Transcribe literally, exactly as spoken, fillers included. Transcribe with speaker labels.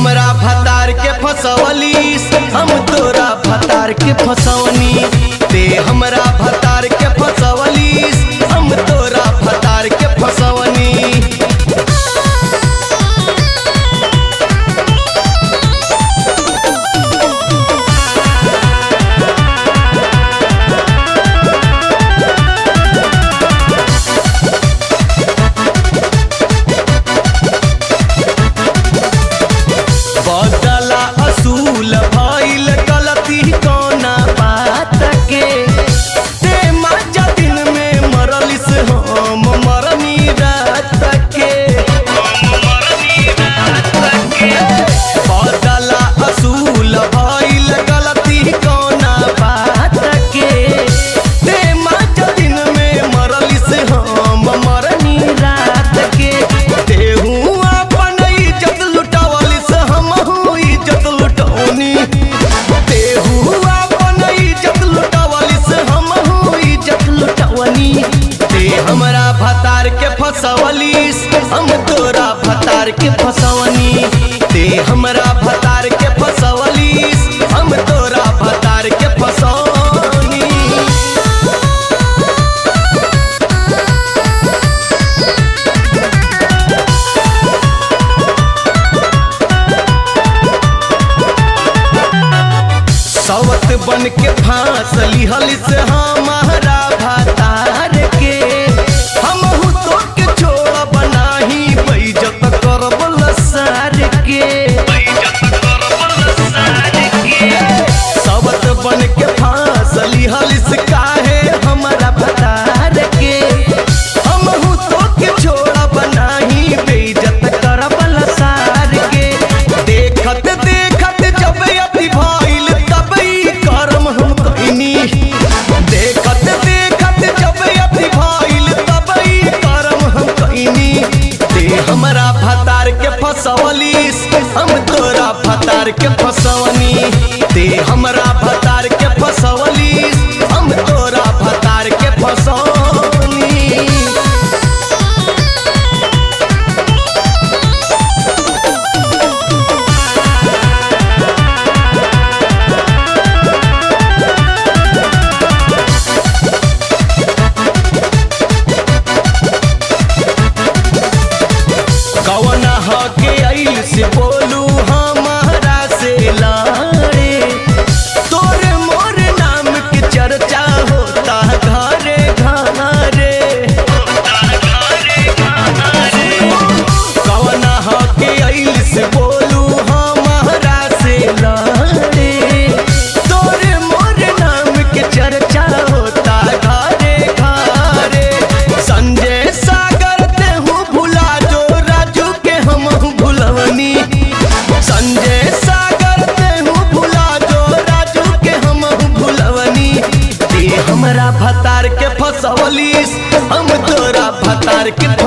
Speaker 1: हमरा भतार के फसवलीस हम तोरा भतार के फसवनी ते हमरा भतार के फसवलीस हम तोरा भतार के फसवनी। बदला असूल भइल गलती कोना बात के ते माजा दिन में मरलिस हम मरनी रात के बदला असूल भइल गलती कोना बात के ते माजा दिन में मरलिस हम मरनी रात के। तेहू अपन इज्जत लुटावलिस हम इज्जत लुटौनी तेहू अपन इज्जत लुटावलिस हम इज्जत लुटौनी ते हमरा भतार के फसवलिस हम तोरा भतार के फसवनी ते हमरा भतार के फसवलिस हम तोरा भतार के फसवनी। सवत बन के फांस लिहलिस हमारा भतार के हमहू तो के छोड़ बनाही बेइज्जत करब लसार के। सवत बन के फांस लिहलिस काहे हमारा भतार के हमहू तो के छोड़ बनाही बेइज्जत करब लसार के। देखत देखत जब अति भइल करम हम कइनी देखत देखत जब अति भइल तब करम हम कइनी ते हमरा भतार के फसवलिस हम तोरा भतार के फसवनी ते हमरा भतार के फसवलिस हम तोरा भतार के फसवनी। कवना हके आइल से बोलू हमारा से लाड़े तोरे मोर नाम के चर्चा होता घरे घरे। कवना हके आइल से बोलू हमारा से लाड़े तोरे मोर नाम के चर्चा होता घरे घरे। संजय सागर तेहू भुला जो राजू के हम भुलवनी संजय सागर तेहू भुला जो राजू के हम भुलवनी ते हमरा भतार के फसवलिस हम तोरा भतार के